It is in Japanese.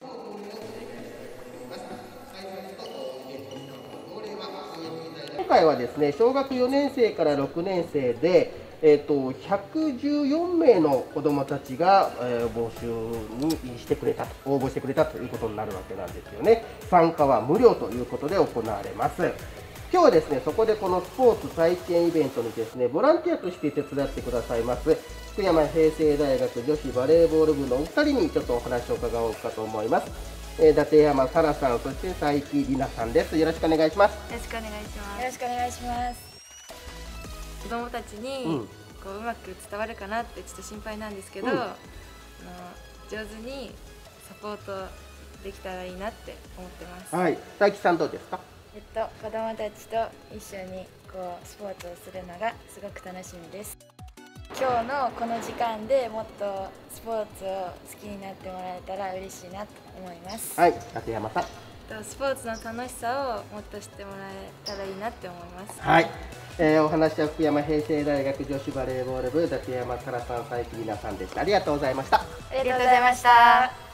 今回はですね、小学4年生から6年生で、114名の子どもたちが、募集にしてくれたと、応募してくれたということになるわけなんですよね。参加は無料ということで行われます。今日はですね、そこでこのスポーツ体験イベントにですね、ボランティアとして手伝ってくださいます福山平成大学女子バレーボール部のお二人にちょっとお話を伺おうかと思います。伊達山沙羅さん、そして佐伯里奈さんです。よろしくお願いします。 よろしくお願いします。 よろしくお願いします。 子供たちにこううまく伝わるかなってちょっと心配なんですけど、上手にサポートできたらいいなって思ってます。 はい、佐伯さんどうですか？ 子供たちと一緒にこうスポーツをするのがすごく楽しみです。今日のこの時間でもっとスポーツを好きになってもらえたら嬉しいなと思います。 はい、立山さん。 スポーツの楽しさをもっと知ってもらえたらいいなって思います。 はい、お話は福山平成大学女子バレーボール部伊達山沙羅さん、佐伯里奈さんでした。ありがとうございました。 ありがとうございました。